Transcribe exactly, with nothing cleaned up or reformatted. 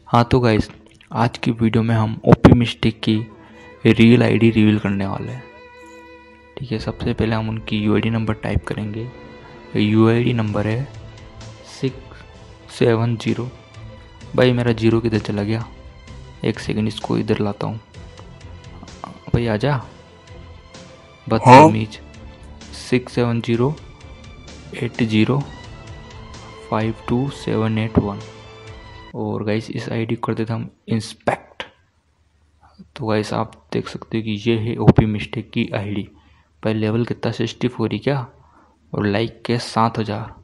हाँ तो गाइस, आज की वीडियो में हम ओपी मिस्टेक की रियल आईडी रिवील करने वाले हैं। ठीक है, सबसे पहले हम उनकी यूआईडी नंबर टाइप करेंगे। यूआईडी नंबर है सिक्स सेवन जीरो। भाई मेरा जीरो किधर चला गया? एक सेकंड, इसको इधर लाता हूँ। भाई आजा, बदतमीज। Six seven zero eight zero five two seven eight one. और गाइस इस आईडी को कर देते हम इंस्पेक्ट। तो गाइस आप देख सकते हो कि ये है ओपी मिस्टेक की आईडी। पर लेवल कितना सिक्सटी फोर ही क्या, और लाइक के सात हज़ार।